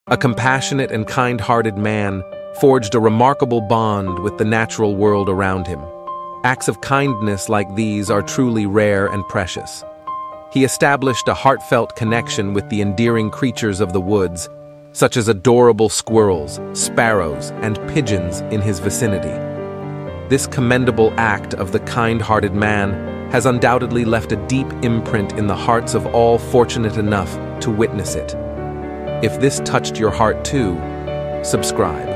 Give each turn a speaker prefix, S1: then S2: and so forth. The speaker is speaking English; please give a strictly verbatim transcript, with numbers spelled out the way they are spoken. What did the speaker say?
S1: A compassionate and kind-hearted man forged a remarkable bond with the natural world around him. Acts of kindness like these are truly rare and precious. He established a heartfelt connection with the endearing creatures of the woods, such as adorable squirrels, sparrows, and pigeons in his vicinity. This commendable act of the kind-hearted man has undoubtedly left a deep imprint in the hearts of all fortunate enough to witness it. If this touched your heart too, subscribe.